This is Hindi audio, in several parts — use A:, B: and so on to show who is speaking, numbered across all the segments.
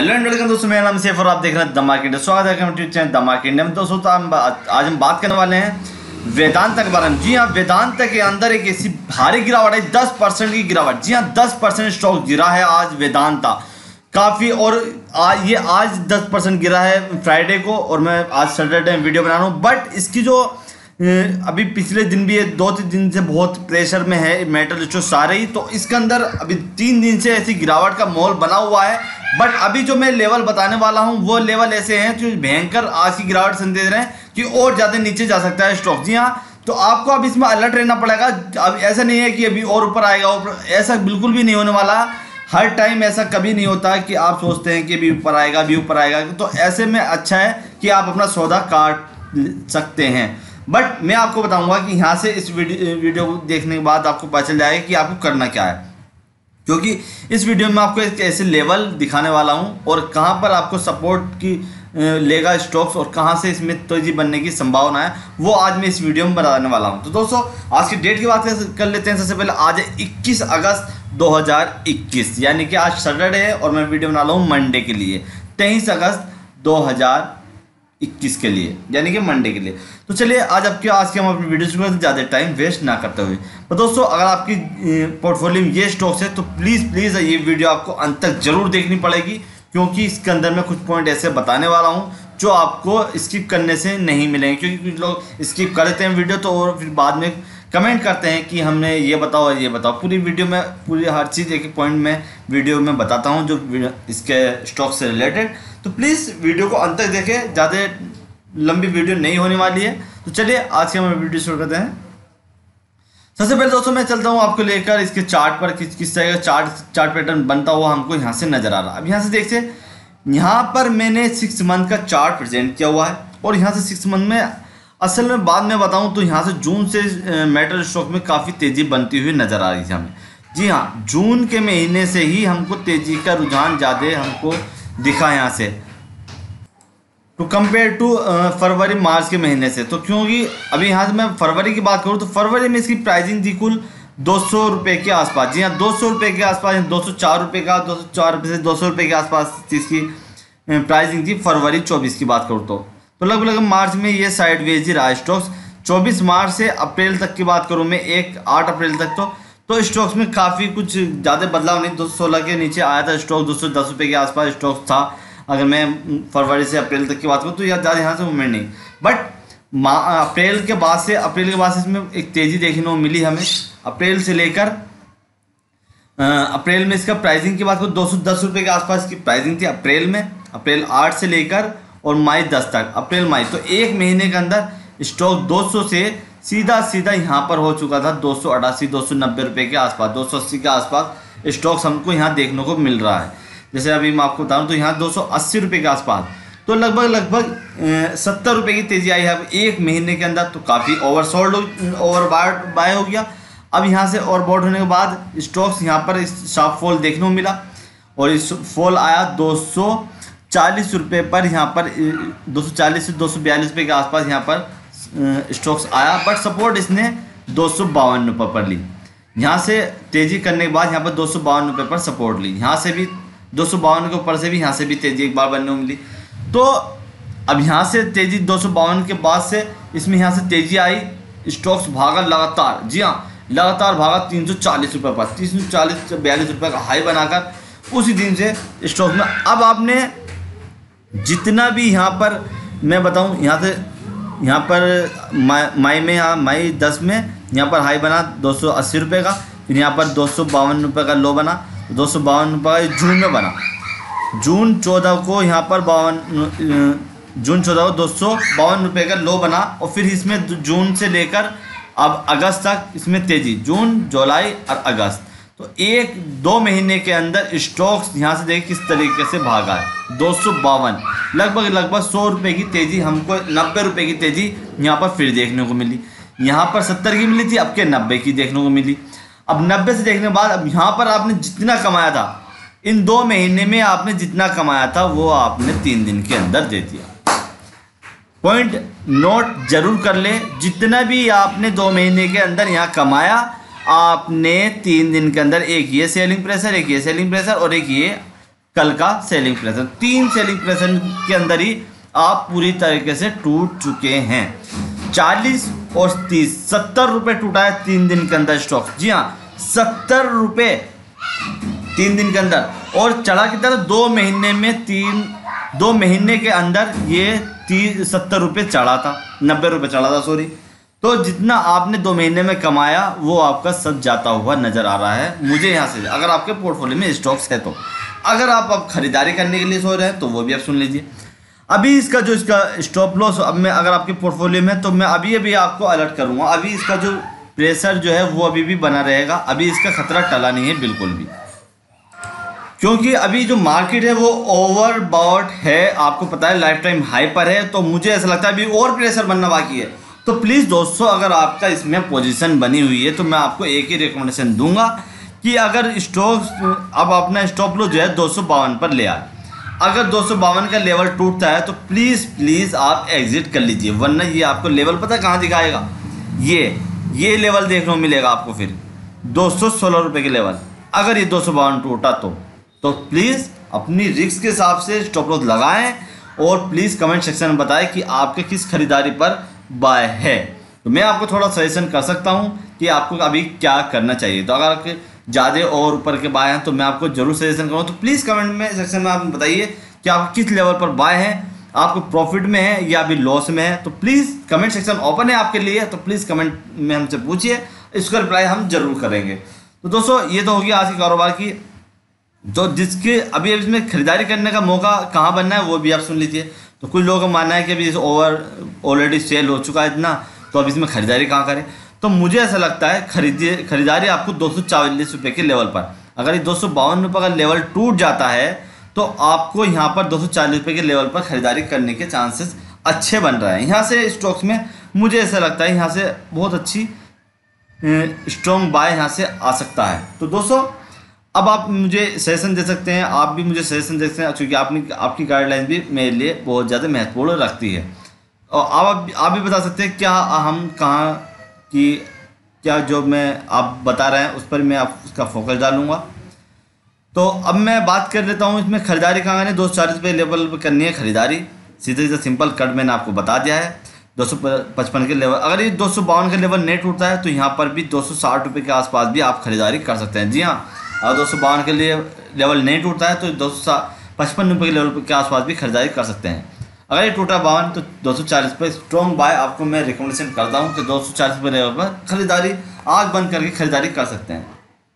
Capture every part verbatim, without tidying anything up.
A: हेलो एंड वेलकम दोस्तों, मेरा नाम सैफ और आप देख रहे हैं द मार्केट। स्वागत है यूट्यूब चैनल द मार्केट में। दोस्तों तो हम आज हम बात करने वाले हैं वेदांता के बारे में। जी हाँ, वेदांता के अंदर एक ऐसी भारी गिरावट है, दस परसेंट की गिरावट। जी हाँ, दस परसेंट स्टॉक गिरा है आज वेदांता काफ़ी। और आज ये आज दस परसेंट गिरा है फ्राइडे को, और मैं आज सैटरडे में वीडियो बना रहा हूँ। बट इसकी जो अभी पिछले दिन भी ये दो तीन दिन से बहुत प्रेशर में है मेटल स्टॉक सारे ही, तो इसके अंदर अभी तीन दिन से ऐसी गिरावट का माहौल बना हुआ है। बट अभी जो मैं लेवल बताने वाला हूँ वो लेवल ऐसे हैं जो भयंकर आज की गिरावट संदेश रहे हैं कि और ज़्यादा नीचे जा सकता है स्टॉक। जी हाँ, तो आपको अब इसमें अलर्ट रहना पड़ेगा। अब ऐसा नहीं है कि अभी और ऊपर आएगा, ऊपर ऐसा बिल्कुल भी नहीं होने वाला। हर टाइम ऐसा कभी नहीं होता कि आप सोचते हैं कि अभी ऊपर आएगा अभी ऊपर आएगा, तो ऐसे में अच्छा है कि आप अपना सौदा काट सकते हैं। बट मैं आपको बताऊंगा कि यहाँ से इस वीडियो वीडियो को देखने के बाद आपको पता चल जाएगा कि आपको करना क्या है, क्योंकि इस वीडियो में आपको एक ऐसे लेवल दिखाने वाला हूँ और कहाँ पर आपको सपोर्ट की लेगा स्टॉक्स और कहाँ से इसमें तेजी बनने की संभावना है, वो आज मैं इस वीडियो में बताने वाला हूँ। तो दोस्तों आज की डेट की बात कर लेते हैं। सबसे पहले आज है इक्कीस अगस्त दो हज़ार इक्कीस, यानी कि आज सैटरडे है और मैं वीडियो बना रहा हूँ मंडे के लिए, तेईस अगस्त दो हज़ार इक्कीस के लिए, यानी कि मंडे के लिए। तो चलिए आज आपके आज के हम अपनी वीडियो शुरू करते हैं ज़्यादा टाइम वेस्ट ना करते हुए। तो दोस्तों अगर आपकी पोर्टफोलियो में ये स्टॉक्स है तो प्लीज़ प्लीज़ ये वीडियो आपको अंत तक जरूर देखनी पड़ेगी, क्योंकि इसके अंदर मैं कुछ पॉइंट ऐसे बताने वाला हूँ जो आपको स्किप करने से नहीं मिलेंगे। क्योंकि कुछ लोग स्किप कर देते हैं वीडियो तो और फिर बाद में कमेंट करते हैं कि हमने ये बताओ और ये बताओ। पूरी वीडियो में पूरी हर चीज़ एक एक पॉइंट में वीडियो में बताता हूँ जो इसके स्टॉक से रिलेटेड। तो प्लीज़ वीडियो को अंत तक देखें, ज़्यादा लंबी वीडियो नहीं होने वाली है। तो चलिए आज के हम वीडियो शुरू करते हैं। सबसे पहले दोस्तों मैं चलता हूँ आपको लेकर इसके चार्ट पर, किस किस तरह का चार्ट चार्ट पैटर्न बनता हुआ हमको यहाँ से नज़र आ रहा है। अब यहाँ से देखिए, यहाँ पर मैंने सिक्स मंथ का चार्ट प्रेजेंट किया हुआ है और यहाँ से सिक्स मंथ में असल में बाद में बताऊँ तो यहाँ से जून से मेटल स्टॉक में काफ़ी तेज़ी बनती हुई नज़र आ रही थी हमें। जी हाँ, जून के महीने से ही हमको तेज़ी का रुझान ज़्यादा हमको दिखा यहाँ से टू कंपेयर टू फरवरी मार्च के महीने से। तो क्योंकि अभी यहाँ से मैं फरवरी की बात करूँ तो फरवरी में इसकी प्राइसिंग थी कुल दो सौ रुपये के आसपास। जी हाँ, दो सौ रुपये के आसपास, दो सौ चार रुपये का दो सौ चार रुपये से दो सौ रुपये के आसपास इसकी प्राइसिंग थी फरवरी चौबीस की बात करूँ तो तो लगभग लगभग मार्च में ये साइडवेज ही रहा स्टॉक्स। चौबीस मार्च से अप्रैल तक की बात करूँ मैं, एक आठ अप्रैल तक तो तो स्टॉक्स में काफ़ी कुछ ज़्यादा बदलाव नहीं, दो सौ सोलह के नीचे आया था स्टॉक, दो सौ दस रुपये के आसपास स्टॉक था अगर मैं फरवरी से अप्रैल तक की बात करूँ तो यह ज़्यादा यहाँ से मूवमेंट नहीं। बट अप्रैल के बाद से अप्रैल के बाद से इसमें एक तेज़ी देखने को मिली हमें। अप्रैल से लेकर अप्रैल में इसका प्राइसिंग की बात करूँ दो सौ दस रुपये के आसपास की प्राइसिंग थी अप्रैल में, अप्रैल आठ से लेकर और मई दस तक, अप्रैल मई तो एक महीने के अंदर स्टॉक दो सौ से सीधा सीधा यहाँ पर हो चुका था दो सौ अठासी दो सौ नब्बे रुपये के आसपास, दो सौ अस्सी के आसपास स्टॉक्स हमको यहाँ देखने को मिल रहा है। जैसे अभी मैं आपको बताऊँ तो यहाँ दो सौ अस्सी रुपये के आसपास, तो लगभग लगभग सत्तर रुपये की तेज़ी आई है अब एक महीने के अंदर। तो काफ़ी ओवरसोल्ड ओवर बाय हो गया। अब यहाँ से ओवरबॉट होने के बाद स्टॉक्स यहाँ पर शार्प फॉल देखने को मिला और इस फॉल आया दो सौ चालीस रुपये पर, यहाँ पर दो सौ चालीस से दो सौ बयालीस रुपये के आसपास यहाँ पर स्टॉक्स आया। बट सपोर्ट इसने दो सौ बावन रुपये पर ली। यहाँ से तेज़ी करने के बाद यहाँ पर दो सौ बावन रुपये पर सपोर्ट ली, यहाँ से भी दो सौ बावन के ऊपर से भी यहाँ से भी तेज़ी एक बार बनने को मिली। तो अब यहाँ से तेज़ी दो सौ बावन के बाद से इसमें यहाँ से तेज़ी आई, स्टॉक्स भागा लगातार। जी हाँ, लगातार भागा तीन सौ चालीस रुपये पर, तीन सौ चालीस बयालीस रुपये का हाई बनाकर उसी दिन से स्टॉक में अब आपने जितना भी यहाँ पर मैं बताऊँ, यहाँ से यहाँ पर मई में यहाँ मई दस में यहाँ पर हाई बना दो सौ अस्सी रुपये का, फिर यहाँ पर दो सौ बावन रुपये का लो बना, दो सौ बावन रुपये जून में बना, जून चौदह को यहाँ पर बावन जून चौदह को दो सौ बावन रुपये का लो बना और फिर इसमें जून से लेकर अब अगस्त तक इसमें तेज़ी, जून जुलाई और अगस्त, तो एक दो महीने के अंदर स्टॉक्स यहाँ से देखिए किस तरीके से भागा है। दो सौ बावन लगभग लगभग सौ रुपये की तेज़ी हमको, नब्बे रुपये की तेज़ी यहाँ पर फिर देखने को मिली। यहाँ पर सत्तर की मिली थी, अब के नब्बे की देखने को मिली। अब नब्बे से देखने के बाद अब यहाँ पर आपने जितना कमाया था इन दो महीने में, आपने जितना कमाया था वो आपने तीन दिन के अंदर दे दिया। पॉइंट नोट जरूर कर ले, जितना भी आपने दो महीने के अंदर यहाँ कमाया आपने तीन दिन के अंदर, एक ये सेलिंग प्रेशर, एक ये सेलिंग प्रेशर और एक ये कल का सेलिंग प्रेशर, तीन सेलिंग प्रेशर के अंदर ही आप पूरी तरीके से टूट चुके हैं। चालीस और तीस, सत्तर रुपए टूटा है तीन दिन के अंदर स्टॉक। जी हाँ, सत्तर रुपए तीन दिन के अंदर। और चढ़ा कितना था? दो महीने में तीन दो महीने के अंदर ये तीस सत्तर रुपये चढ़ा था, नब्बे रुपये चढ़ा था सॉरी। तो जितना आपने दो महीने में कमाया वो आपका सब जाता हुआ नजर आ रहा है मुझे यहाँ से, अगर आपके पोर्टफोलियो में स्टॉक्स है तो। अगर आप अब खरीदारी करने के लिए सोच रहे हैं तो वो भी आप सुन लीजिए। अभी इसका जो इसका स्टॉप लॉस अब मैं अगर आपके पोर्टफोलियो में, तो मैं अभी अभी आपको अलर्ट करूँगा। अभी इसका जो प्रेशर जो है वो अभी भी बना रहेगा, अभी इसका खतरा टला नहीं है बिल्कुल भी, क्योंकि अभी जो मार्केट है वो ओवरबॉट है। आपको पता है लाइफ टाइम हाई पर है, तो मुझे ऐसा लगता है अभी और प्रेशर बनना बाकी है। तो प्लीज़ दोस्तों, अगर आपका इसमें पोजीशन बनी हुई है तो मैं आपको एक ही रिकमेंडेशन दूंगा कि अगर स्टॉक अब अपना स्टॉप लॉस जो है दो सौ बावन पर ले आए। अगर दो सौ बावन का लेवल टूटता है तो प्लीज़ प्लीज़ आप एग्जिट कर लीजिए, वरना ये आपको लेवल पता कहाँ दिखाएगा? ये ये लेवल देखने को मिलेगा आपको फिर दो सौ सोलह रुपये के लेवल। अगर ये दो सौ बावन टूटा तो तो प्लीज़ अपनी रिस्क के हिसाब से स्टॉप लॉस लगाएं और प्लीज़ कमेंट सेक्शन में बताएं कि आपके किस खरीदारी पर बाय है, तो मैं आपको थोड़ा सजेशन कर सकता हूं कि आपको अभी क्या करना चाहिए। तो अगर आपके ज़्यादा और ऊपर के बाय हैं तो मैं आपको जरूर सजेशन करूँ, तो प्लीज़ कमेंट में सेक्शन में आप बताइए कि आप किस लेवल पर बाय हैं, आपको प्रॉफिट में है या अभी लॉस में है। तो प्लीज़ कमेंट सेक्शन ओपन है आपके लिए, तो प्लीज़ कमेंट में हमसे पूछिए, इसका रिप्लाई हम जरूर करेंगे। तो दोस्तों, ये तो होगी आज के कारोबार की, जो जिसके अभी इसमें खरीदारी करने का मौका कहाँ बनना है वो भी आप सुन लीजिए। तो कुछ लोगों का मानना है कि अभी ओवर ऑलरेडी सेल हो चुका है इतना, तो अब इसमें खरीदारी कहाँ करें। तो मुझे ऐसा लगता है खरीदी खरीदारी आपको दो सौ चालीस रुपये के लेवल पर, अगर ये दो सौ बावन रुपये का लेवल टूट जाता है तो आपको यहाँ पर दो सौ चालीस रुपये के लेवल पर खरीदारी करने के चांसेस अच्छे बन रहे हैं। यहाँ से स्टॉक्स में मुझे ऐसा लगता है यहाँ से बहुत अच्छी स्ट्रॉन्ग बाय यहाँ से आ सकता है। तो दोस्तों, अब आप मुझे सजेशन दे सकते हैं, आप भी मुझे सजेशन दे सकते हैं, क्योंकि आपने आपकी गाइडलाइन भी मेरे लिए बहुत ज़्यादा महत्वपूर्ण रखती है। और आप आप भी बता सकते हैं क्या हम कहाँ की क्या जो मैं आप बता रहे हैं उस पर मैं आप उसका फोकस डालूँगा। तो अब मैं बात कर लेता हूँ इसमें खरीदारी कहाँ करनी है। दो सौ चालीस रुपये लेवल पर करनी है खरीदारी, सीधे सीधे सिंपल कट मैंने आपको बता दिया है। दो सौ पचपन के लेवल, अगर ये दो सौ बावन का लेवल नहीं टूटता है तो यहाँ पर भी दो सौ साठ रुपये के आसपास भी आप खरीदारी कर सकते हैं। जी हाँ, और दो सौ बावन के लिए लेवल नहीं टूटता है तो दो सौ पचपन रुपये के लेवल के आसपास भी खरीदारी कर सकते हैं। अगर ये टूटा बावन तो दो सौ चालीस रुपये स्ट्रॉन्ग बाय आपको मैं रिकमेंडेशन करता हूँ कि दो सौ चालीस रुपये लेवल पर खरीदारी आँख बंद करके खरीदारी कर सकते हैं।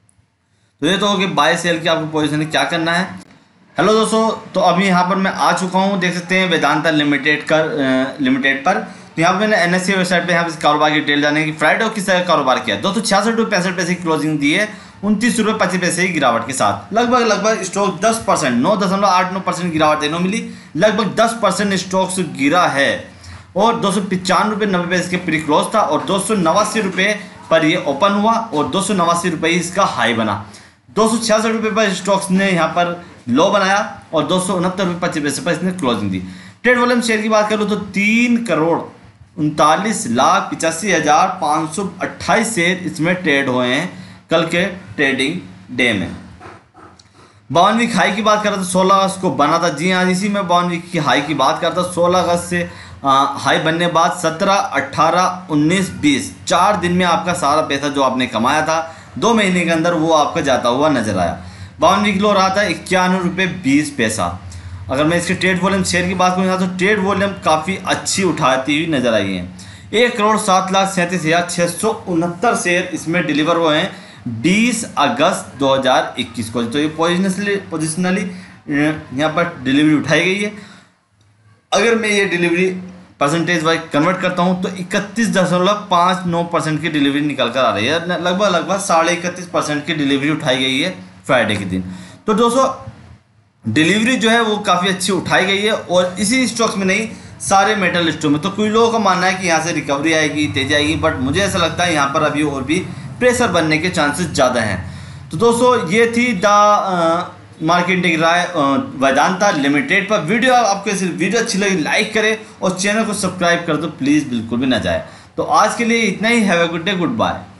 A: तो ये तो हो कि बाय सेल की आपको पोजीशन क्या करना है। हेलो दोस्तों, तो अभी यहाँ पर मैं आ चुका हूँ, देख सकते हैं वेदांता लिमिटेड कर लिमिटेड पर। तो यहाँ पर मैंने एन एस सी वेबसाइट पर यहाँ पर कारोबार की डिटेल जाने की फ्राइडे को किस तरह कारोबार किया। दो सौ छियासठ रुपये पैंसठ पैसे की क्लोजिंग दी है, उनतीस रुपये पच्चीस पैसे की गिरावट के साथ। लगभग लगभग स्टॉक दस परसेंट नौ दशमलव आठ नौ परसेंट गिरावट देखने को मिली, लगभग दस परसेंट स्टॉक्स गिरा है। और दो सौ पचानवे रुपये नब्बे पैसे के प्री क्लोज था और दो सौ नवासी रुपये पर ये ओपन हुआ और दो सौ नवासी रुपये इसका हाई बना। दो सौ छियासठ रुपये पर स्टॉक्स ने यहाँ पर लो बनाया और दो सौ उनहत्तर रुपये पच्चीस पैसे पर इसने क्लोजिंग दी। ट्रेड वॉल्यूम शेयर की बात करूँ तो तीन करोड़ उनतालीस लाख पिचासी हज़ार पाँच सौ अट्ठाईस शेयर इसमें ट्रेड हुए हैं कल के ट्रेडिंग डे में। बावन वीक हाई की बात करता था सोलह अगस्त को बना था। जी हाँ, इसी में बावन वीक की हाई की बात करता सोलह अगस्त से आ, हाई बनने बाद सत्रह अट्ठारह उन्नीस बीस चार दिन में आपका सारा पैसा जो आपने कमाया था दो महीने के अंदर वो आपका जाता हुआ नजर आया। बावन वीक लो रहा था इक्यानवे रुपये बीस पैसा। अगर मैं इसके ट्रेड वॉल्यूम शेयर की बात करूँ तो ट्रेड वॉल्यूम काफ़ी अच्छी उठाती हुई नजर आई है। एक करोड़ सात लाख सैंतीस हज़ार छः सौ उनहत्तर शेयर इसमें डिलीवर हुए हैं बीस अगस्त दो हज़ार इक्कीस को। तो ये पोजिशनली पोजिशनली यहाँ पर डिलीवरी उठाई गई है। अगर मैं ये डिलीवरी परसेंटेज वाइज कन्वर्ट करता हूँ तो इकतीस दशमलव पाँच नौ परसेंट की डिलीवरी निकल कर आ रही है, लगभग लगभग साढ़े इकतीस परसेंट की डिलीवरी उठाई गई है फ्राइडे के दिन। तो दोस्तों, डिलीवरी जो है वो काफ़ी अच्छी उठाई गई है और इसी स्टॉक्स में नहीं सारे मेटल स्टॉक में। तो कुछ लोगों का मानना है कि यहाँ से रिकवरी आएगी, तेजी आएगी, बट मुझे ऐसा लगता है यहाँ पर अभी और भी प्रेशर बनने के चांसेस ज़्यादा हैं। तो दोस्तों, ये थी द मार्केटिंग राय वेदांता लिमिटेड पर। वीडियो आपको वीडियो अच्छी लगी लाइक करें और चैनल को सब्सक्राइब कर दो प्लीज़, बिल्कुल भी ना जाए। तो आज के लिए इतना ही। Have a good day, good bye.